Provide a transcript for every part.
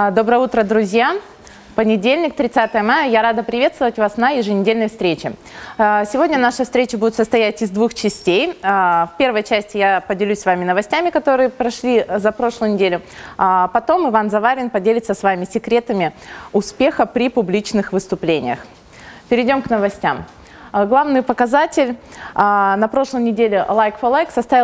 Доброе утро, друзья! Понедельник, 30 мая. Я рада приветствовать вас на еженедельной встрече. Сегодня наша встреча будет состоять из двух частей. В первой части я поделюсь с вами новостями, которые прошли за прошлую неделю. Потом Иван Заварин поделится с вами секретами успеха при публичных выступлениях. Перейдем к новостям. Главный показатель на прошлой неделе Like for Like составил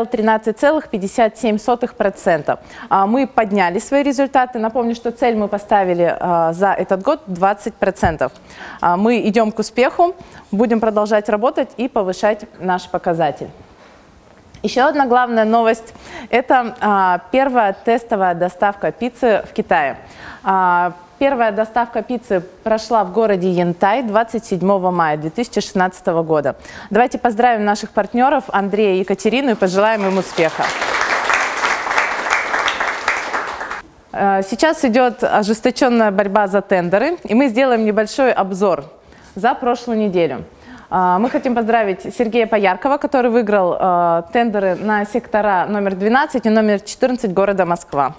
13,57%. Мы подняли свои результаты. Напомню, что цель мы поставили за этот год 20%. Мы идем к успеху, будем продолжать работать и повышать наш показатель. Еще одна главная новость – это первая тестовая доставка пиццы в Китае. Первая доставка пиццы прошла в городе Янтай 27 мая 2016 года. Давайте поздравим наших партнеров Андрея и Екатерину и пожелаем им успеха. Сейчас идет ожесточенная борьба за тендеры, и мы сделаем небольшой обзор за прошлую неделю. Мы хотим поздравить Сергея Пояркова, который выиграл тендеры на сектора номер 12 и номер 14 города Москва.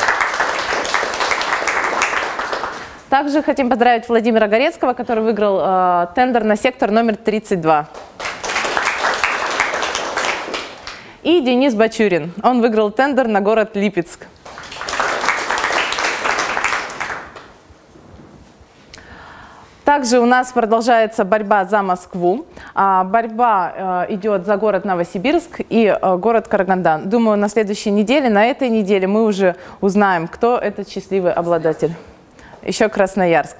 Также хотим поздравить Владимира Горецкого, который выиграл тендер на сектор номер 32. И Денис Бачурин. Он выиграл тендер на город Липецк. Также у нас продолжается борьба за Москву. Борьба идет за город Новосибирск и город Карагандан. Думаю, на следующей неделе, на этой неделе мы уже узнаем, кто этот счастливый обладатель. Еще Красноярск.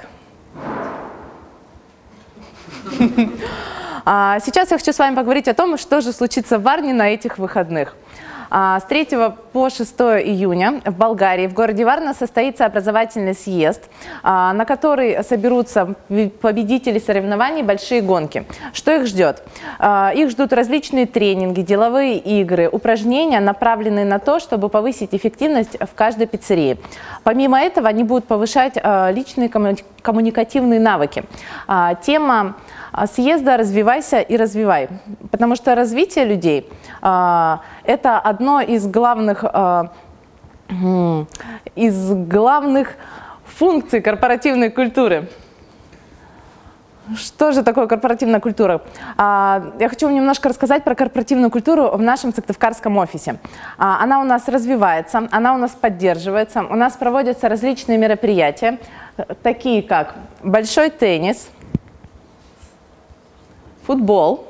Сейчас я хочу с вами поговорить о том, что же случится в Варне на этих выходных. С 3 по 6 июня в Болгарии, в городе Варна, состоится образовательный съезд, на который соберутся победители соревнований «Большие гонки». Что их ждет? Их ждут различные тренинги, деловые игры, упражнения, направленные на то, чтобы повысить эффективность в каждой пиццерии. Помимо этого, они будут повышать личные коммуникативные навыки. Тема съезда «Развивайся и развивай», потому что развитие людей – это одно из главных функций корпоративной культуры. Что же такое корпоративная культура? Я хочу вам немножко рассказать про корпоративную культуру в нашем сыктывкарском офисе. Она у нас развивается, она у нас поддерживается, у нас проводятся различные мероприятия, такие как большой теннис, футбол,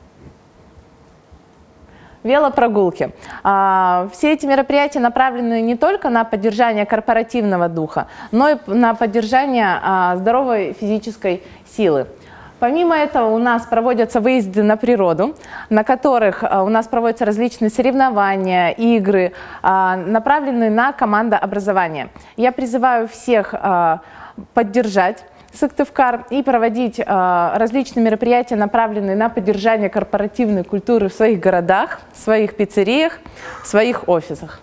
велопрогулки. Все эти мероприятия направлены не только на поддержание корпоративного духа, но и на поддержание здоровой физической силы. Помимо этого у нас проводятся выезды на природу, на которых у нас проводятся различные соревнования, игры, направленные на командообразование. Я призываю всех поддержать Сыктывкар и проводить различные мероприятия, направленные на поддержание корпоративной культуры в своих городах, в своих пиццериях, в своих офисах.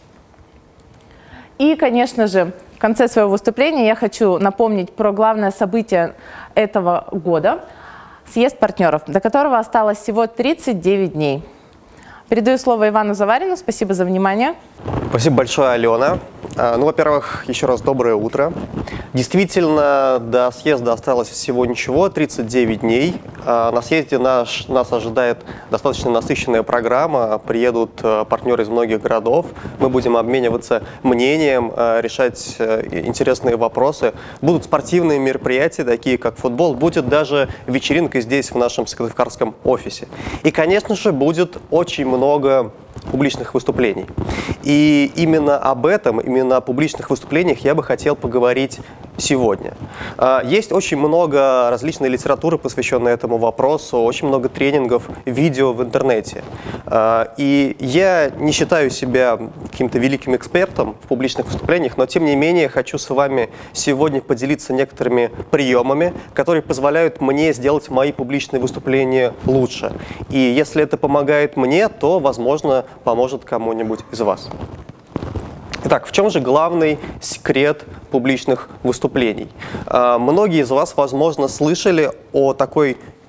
И, конечно же, в конце своего выступления я хочу напомнить про главное событие этого года – съезд партнеров, до которого осталось всего 39 дней. Передаю слово Ивану Заварину. Спасибо за внимание. Спасибо большое, Алена. Ну, во-первых, еще раз доброе утро. Действительно, до съезда осталось всего ничего, 39 дней. На съезде нас ожидает достаточно насыщенная программа. Приедут партнеры из многих городов. Мы будем обмениваться мнением, решать интересные вопросы. Будут спортивные мероприятия, такие как футбол. Будет даже вечеринка здесь, в нашем сыктывкарском офисе. И, конечно же, будет очень много публичных выступлений. И именно об этом, именно о публичных выступлениях я бы хотел поговорить сегодня. Есть очень много различной литературы, посвященной этому вопросу, очень много тренингов, видео в интернете. И я не считаю себя каким-то великим экспертом в публичных выступлениях, но тем не менее хочу с вами сегодня поделиться некоторыми приемами, которые позволяют мне сделать мои публичные выступления лучше. И если это помогает мне, то, возможно, поможет кому-нибудь из вас. Итак, в чем же главный секрет публичных выступлений? Многие из вас, возможно, слышали о такой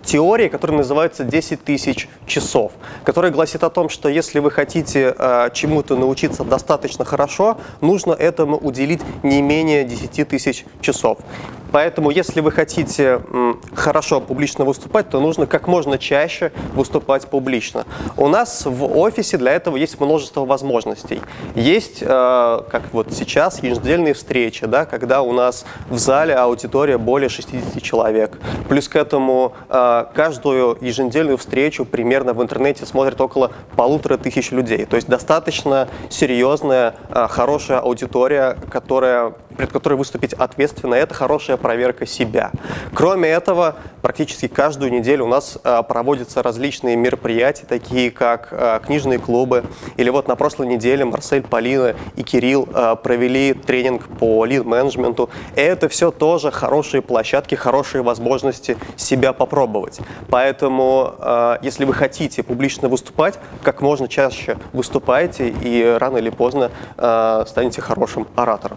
теории, которая называется 10 тысяч часов, которая гласит о том, что если вы хотите чему-то научиться достаточно хорошо, нужно этому уделить не менее 10 тысяч часов. Поэтому, если вы хотите хорошо публично выступать, то нужно как можно чаще выступать публично. У нас в офисе для этого есть множество возможностей. Есть, как вот сейчас, еженедельные встречи, да, когда у нас в зале аудитория более 60 человек. Плюс к этому каждую еженедельную встречу примерно в интернете смотрит около 1500 людей. То есть достаточно серьезная, хорошая аудитория, перед которой выступить ответственно. Это хорошая проверка себя. Кроме этого, практически каждую неделю у нас проводятся различные мероприятия, такие как книжные клубы. Или вот на прошлой неделе Марсель, Полина и Кирилл провели тренинг по лид-менеджменту. Это все тоже хорошие площадки, хорошие возможности себя попробовать. Поэтому, если вы хотите публично выступать, как можно чаще выступайте и рано или поздно станете хорошим оратором.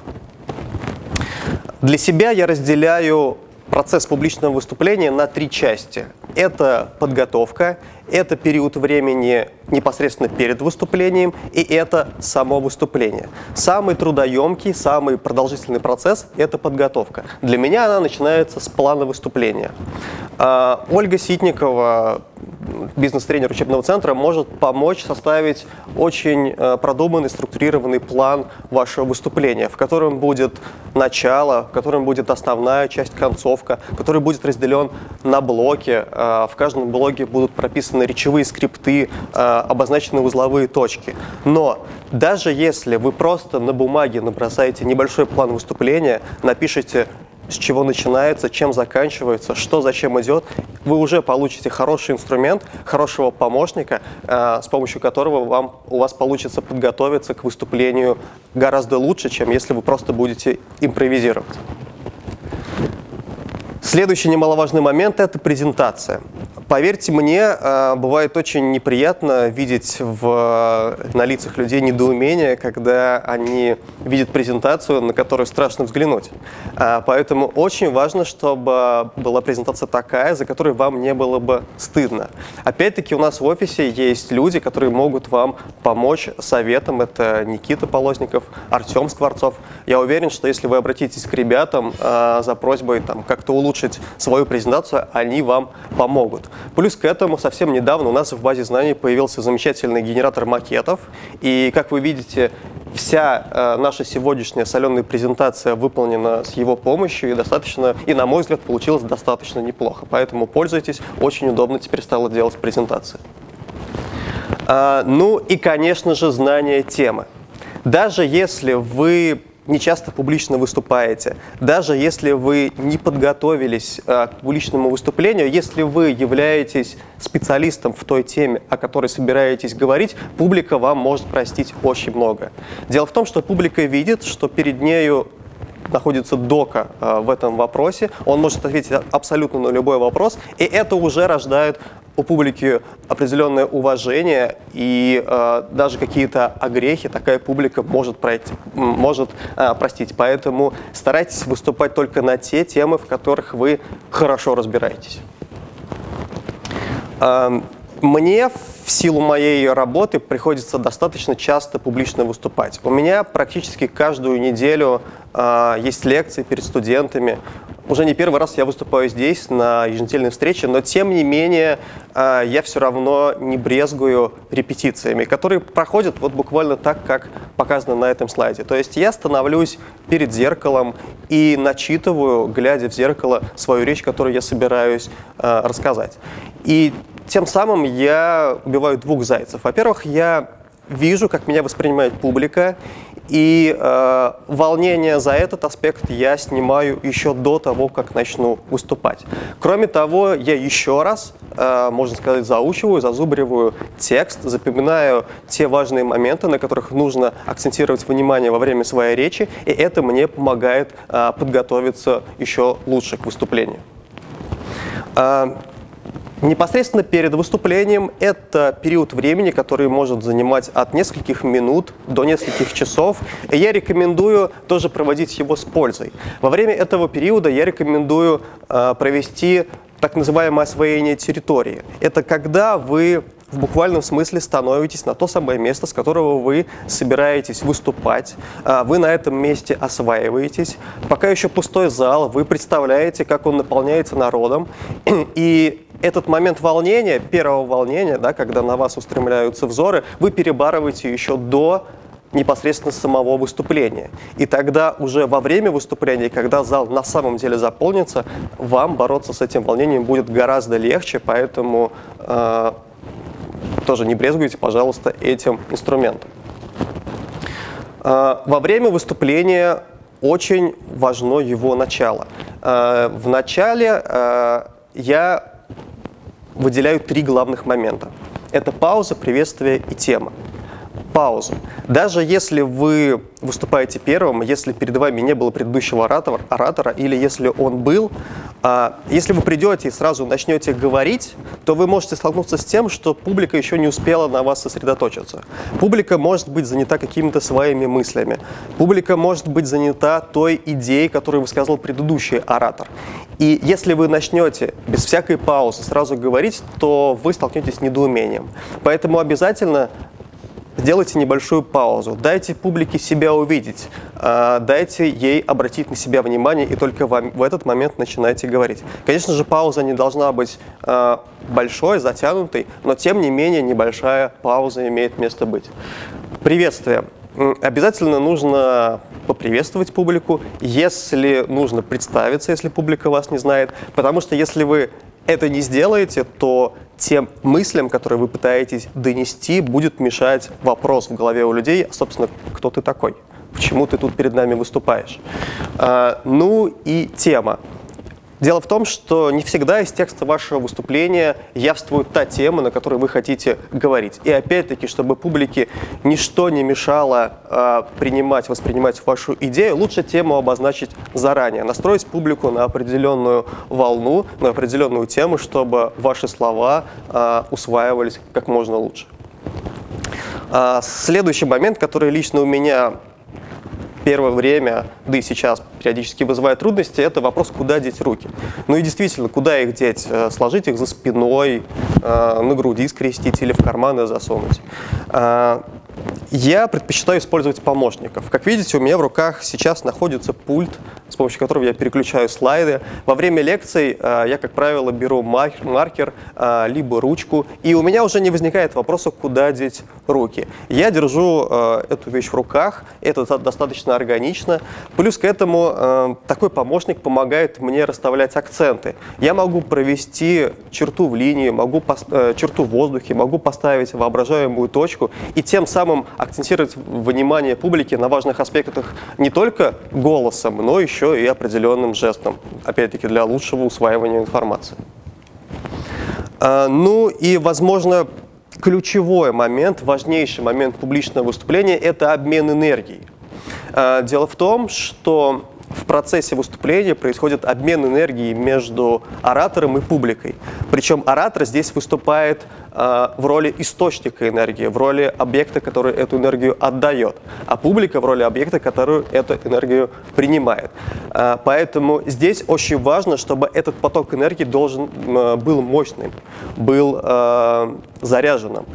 Для себя я разделяю процесс публичного выступления на 3 части. Это подготовка, это период времени непосредственно перед выступлением, и это само выступление. Самый трудоемкий, самый продолжительный процесс – это подготовка. Для меня она начинается с плана выступления. Ольга Ситникова, бизнес-тренер учебного центра, может помочь составить очень продуманный, структурированный план вашего выступления, в котором будет начало, в котором будет основная часть, концовка, который будет разделен на блоки. В каждом блоке будут прописаны речевые скрипты, обозначены узловые точки. Но даже если вы просто на бумаге набросаете небольшой план выступления, напишите, с чего начинается, чем заканчивается, что зачем идет, вы уже получите хороший инструмент, хорошего помощника, с помощью которого у вас получится подготовиться к выступлению гораздо лучше, чем если вы просто будете импровизировать. Следующий немаловажный момент – это презентация. Поверьте мне, бывает очень неприятно видеть на лицах людей недоумение, когда они видят презентацию, на которую страшно взглянуть. Поэтому очень важно, чтобы была презентация такая, за которой вам не было бы стыдно. Опять-таки у нас в офисе есть люди, которые могут вам помочь советом. Это Никита Полозников, Артем Скворцов. Я уверен, что если вы обратитесь к ребятам за просьбой как-то улучшить свою презентацию, они вам помогут. Плюс к этому совсем недавно у нас в базе знаний появился замечательный генератор макетов. И, как вы видите, вся наша сегодняшняя соленая презентация выполнена с его помощью и, на мой взгляд, получилось достаточно неплохо. Поэтому пользуйтесь, очень удобно теперь стало делать презентации. Ну и, конечно же, знание темы. Даже если вы не часто публично выступаете, даже если вы не подготовились к публичному выступлению, если вы являетесь специалистом в той теме, о которой собираетесь говорить, публика вам может простить очень много. Дело в том, что публика видит, что перед нею находится дока в этом вопросе, он может ответить абсолютно на любой вопрос, и это уже рождает у публики определенное уважение, и даже какие-то огрехи такая публика может простить. Поэтому старайтесь выступать только на те темы, в которых вы хорошо разбираетесь. Мне в силу моей работы приходится достаточно часто публично выступать. У меня практически каждую неделю есть лекции перед студентами. Уже не первый раз я выступаю здесь на еженедельной встрече, но тем не менее я все равно не брезгую репетициями, которые проходят вот буквально так, как показано на этом слайде. То есть я становлюсь перед зеркалом и начитываю, глядя в зеркало, свою речь, которую я собираюсь рассказать. И тем самым я убиваю 2 зайцев. Во-первых, я вижу, как меня воспринимает публика, и волнение за этот аспект я снимаю еще до того, как начну выступать. Кроме того, я еще раз, можно сказать, заучиваю, зазубриваю текст, запоминаю те важные моменты, на которых нужно акцентировать внимание во время своей речи, и это мне помогает подготовиться еще лучше к выступлению. Непосредственно перед выступлением это период времени, который может занимать от нескольких минут до нескольких часов. И я рекомендую тоже проводить его с пользой. Во время этого периода я рекомендую провести так называемое освоение территории. Это когда вы в буквальном смысле становитесь на то самое место, с которого вы собираетесь выступать. Вы на этом месте осваиваетесь. Пока еще пустой зал, вы представляете, как он наполняется народом. И этот момент волнения, первого волнения, да, когда на вас устремляются взоры, вы перебарываете еще до непосредственно самого выступления. И тогда уже во время выступления, когда зал на самом деле заполнится, вам бороться с этим волнением будет гораздо легче, поэтому тоже не брезгуйте, пожалуйста, этим инструментом. Во время выступления очень важно его начало. В начале я выделяю 3 главных момента. Это пауза, приветствие и тема. Паузу. Даже если вы выступаете первым, если перед вами не было предыдущего оратора, или если он был, если вы придете и сразу начнете говорить, то вы можете столкнуться с тем, что публика еще не успела на вас сосредоточиться. Публика может быть занята какими-то своими мыслями. Публика может быть занята той идеей, которую высказал предыдущий оратор. И если вы начнете без всякой паузы сразу говорить, то вы столкнетесь с недоумением. Поэтому обязательно сделайте небольшую паузу, дайте публике себя увидеть, дайте ей обратить на себя внимание, и только в этот момент начинайте говорить. Конечно же, пауза не должна быть большой, затянутой, но тем не менее небольшая пауза имеет место быть. Приветствие. Обязательно нужно поприветствовать публику, если нужно представиться, если публика вас не знает, потому что если вы это не сделаете, то тем мыслям, которые вы пытаетесь донести, будет мешать вопрос в голове у людей, собственно, кто ты такой, почему ты тут перед нами выступаешь. Ну и тема. Дело в том, что не всегда из текста вашего выступления явствует та тема, на которой вы хотите говорить. И опять-таки, чтобы публике ничто не мешало воспринимать вашу идею, лучше тему обозначить заранее, настроить публику на определенную волну, на определенную тему, чтобы ваши слова усваивались как можно лучше. Следующий момент, который лично у меня первое время, да и сейчас периодически вызывает трудности, это вопрос, куда деть руки. Ну и действительно, куда их деть? Сложить их за спиной, на груди скрестить или в карманы засунуть? Я предпочитаю использовать помощников. Как видите, у меня в руках сейчас находится пульт, с помощью которого я переключаю слайды. Во время лекций я, как правило, беру маркер, либо ручку, и у меня уже не возникает вопроса, куда деть руки. Я держу эту вещь в руках, это достаточно органично. Плюс к этому такой помощник помогает мне расставлять акценты. Я могу провести черту в линии, черту в воздухе, могу поставить воображаемую точку и тем самым акцентировать внимание публики на важных аспектах не только голосом, но еще и определенным жестом, опять-таки для лучшего усваивания информации. Ну и, возможно, ключевой момент, важнейший момент публичного выступления – это обмен энергией. Дело в том, что в процессе выступления происходит обмен энергией между оратором и публикой. Причем оратор здесь выступает в роли источника энергии, в роли объекта, который эту энергию отдает, а публика в роли объекта, который эту энергию принимает. Поэтому здесь очень важно, чтобы этот поток энергии был мощным, был заряженным.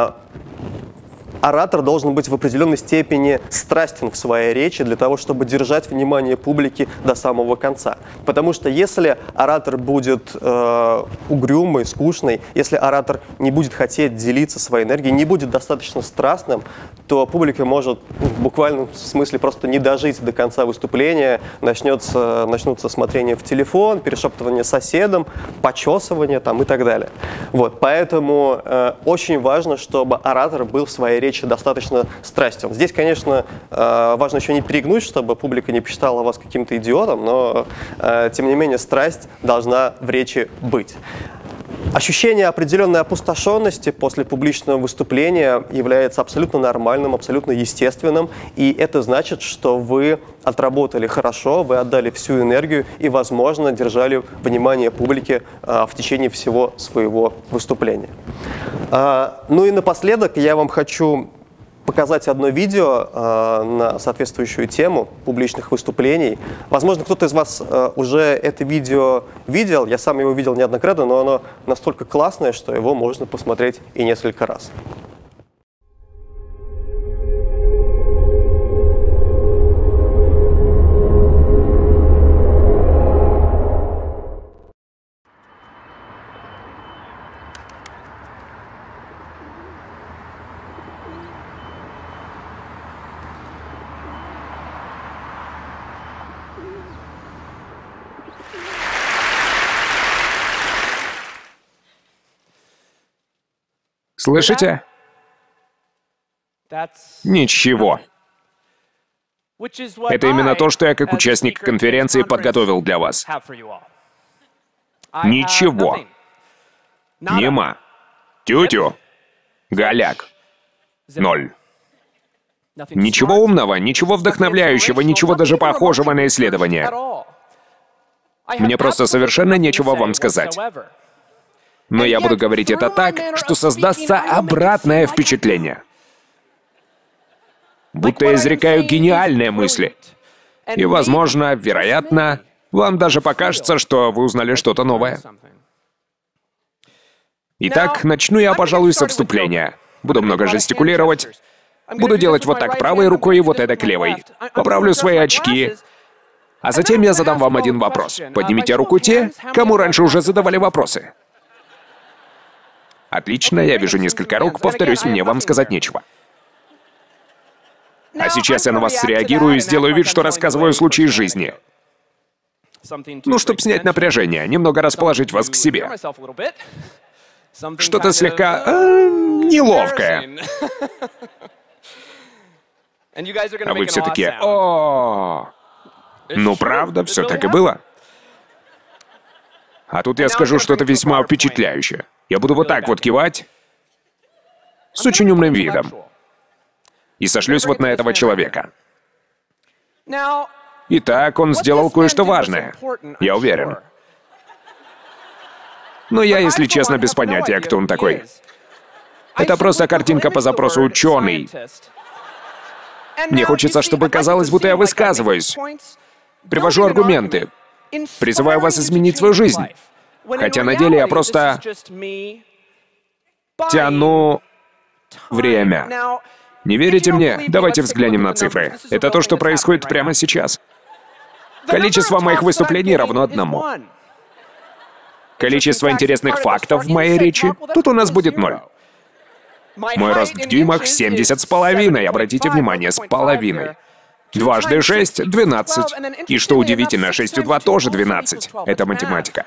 Оратор должен быть в определенной степени страстен в своей речи для того, чтобы держать внимание публики до самого конца. Потому что если оратор будет угрюмый, скучный, если оратор не будет хотеть делиться своей энергией, не будет достаточно страстным, то публика может в буквальном смысле просто не дожить до конца выступления, начнутся смотрение в телефон, перешептывание соседом, почесывание там, и так далее. Вот, поэтому очень важно, чтобы оратор был в своей речи достаточно страстен. Здесь, конечно, важно еще не перегнуть, чтобы публика не посчитала вас каким-то идиотом, но, тем не менее, страсть должна в речи быть. Ощущение определенной опустошенности после публичного выступления является абсолютно нормальным, абсолютно естественным, и это значит, что вы отработали хорошо, вы отдали всю энергию и, возможно, держали внимание публики в течение всего своего выступления. Ну и напоследок я вам хочу показать одно видео на соответствующую тему публичных выступлений. Возможно, кто-то из вас уже это видео видел. Я сам его видел неоднократно, но оно настолько классное, что его можно посмотреть и несколько раз. Слышите? Ничего. Это именно то, что я как участник конференции подготовил для вас. Ничего. Нема. Тю-тю. Голяк. Ноль. Ничего умного, ничего вдохновляющего, ничего даже похожего на исследование. Мне просто совершенно нечего вам сказать. Но я буду говорить это так, что создастся обратное впечатление. Будто я изрекаю гениальные мысли. И, возможно, вероятно, вам даже покажется, что вы узнали что-то новое. Итак, начну я, пожалуй, со вступления. Буду много жестикулировать. Буду делать вот так правой рукой и вот это левой. Поправлю свои очки. А затем я задам вам один вопрос. Поднимите руку те, кому раньше уже задавали вопросы. Отлично, я вижу несколько рук, повторюсь, мне вам сказать нечего. А сейчас я на вас среагирую и сделаю вид, что рассказываю случаи из жизни. Ну, чтобы снять напряжение, немного расположить вас к себе. Что-то слегка неловкое. А вы все таки «О, ну правда, все так и было». А тут я скажу что-то весьма впечатляющее. Я буду вот так вот кивать, с очень умным видом. И сошлюсь вот на этого человека. Итак, он сделал кое-что важное. Я уверен. Но я, если честно, без понятия, кто он такой. Это просто картинка по запросу «ученый». Мне хочется, чтобы казалось, будто я высказываюсь. Привожу аргументы. Призываю вас изменить свою жизнь. Хотя на деле я просто тяну время. Не верите мне? Давайте взглянем на цифры. Это то, что происходит прямо сейчас. Количество моих выступлений равно 1. Количество интересных фактов в моей речи тут у нас будет 0. Мой рост в дюймах 70,5. Обратите внимание, с половиной. 2 × 6 — 12. И что удивительно, 6 × 2 тоже 12. Это математика.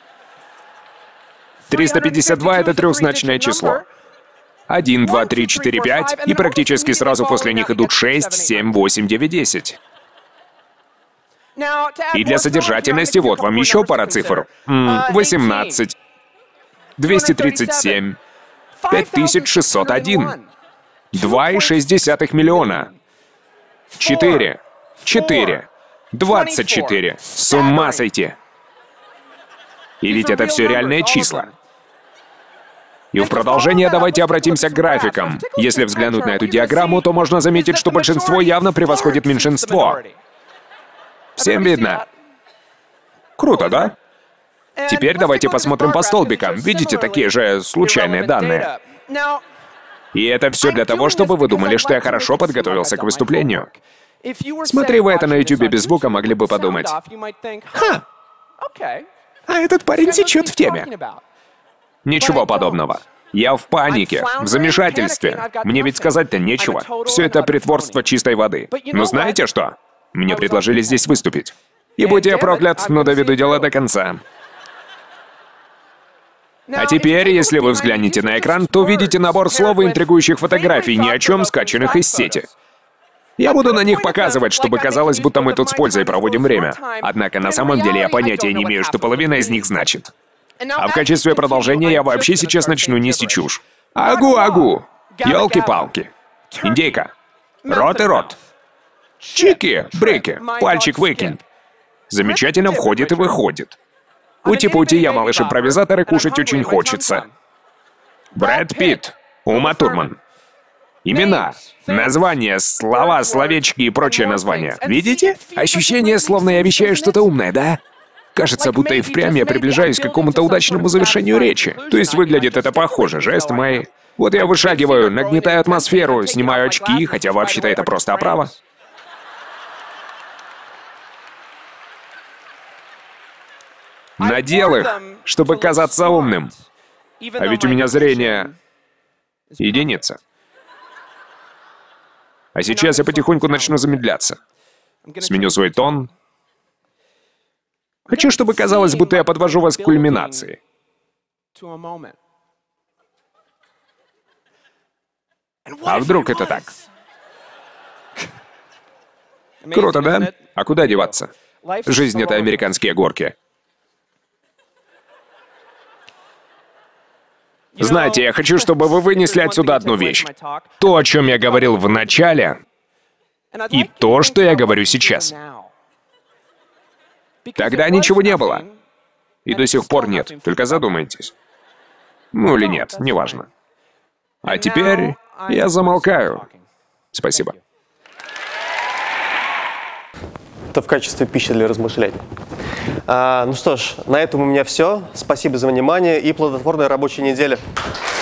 352 — это трехзначное число. 1, 2, 3, 4, 5, и практически сразу после них идут 6, 7, 8, 9, 10. И для содержательности вот вам еще пара цифр. 18, 237, 5601, 2,6 миллиона, 4, 24. С ума сойти. И ведь это все реальные числа. И в продолжение давайте обратимся к графикам. Если взглянуть на эту диаграмму, то можно заметить, что большинство явно превосходит меньшинство. Всем видно? Круто, да? Теперь давайте посмотрим по столбикам. Видите, такие же случайные данные. И это все для того, чтобы вы думали, что я хорошо подготовился к выступлению. Смотри, вы это на YouTube без звука могли бы подумать. Ха! А этот парень течет в теме. Ничего подобного. Я в панике, в замешательстве. Мне ведь сказать-то нечего. Все это притворство чистой воды. Но знаете что? Мне предложили здесь выступить. И будь я проклят, но доведу дело до конца. А теперь, если вы взглянете на экран, то увидите набор слов и интригующих фотографий, ни о чем скачанных из сети. Я буду на них показывать, чтобы казалось, будто мы тут с пользой проводим время. Однако на самом деле я понятия не имею, что половина из них значит. А в качестве продолжения я вообще сейчас начну нести чушь. Агу-агу! Ёлки-палки! Индейка! Рот и рот! Чики-брики! Пальчик выкинь! Замечательно входит и выходит. Ути-пути, я малыш-импровизатор, и кушать очень хочется. Брэд Питт, Ума Турман. Имена, названия, слова, словечки и прочие названия. Видите? Ощущение, словно я вещаю что-то умное, да? Кажется, будто и впрямь я приближаюсь к какому-то удачному завершению речи. То есть выглядит это похоже, жесты мои. Вот я вышагиваю, нагнетаю атмосферу, снимаю очки, хотя вообще-то это просто оправа. Надел их, чтобы казаться умным. А ведь у меня зрение единица. А сейчас я потихоньку начну замедляться. Сменю свой тон. Хочу, чтобы казалось, будто я подвожу вас к кульминации. А вдруг это так? Круто, да? А куда деваться? Жизнь — это американские горки. Знаете, я хочу, чтобы вы вынесли отсюда одну вещь. То, о чем я говорил в начале, и то, что я говорю сейчас. Тогда ничего не было. И до сих пор нет. Только задумайтесь. Ну или нет, неважно. А теперь я замолкаю. Спасибо. Это в качестве пищи для размышлений. Ну что ж, на этом у меня все. Спасибо за внимание и плодотворной рабочей недели.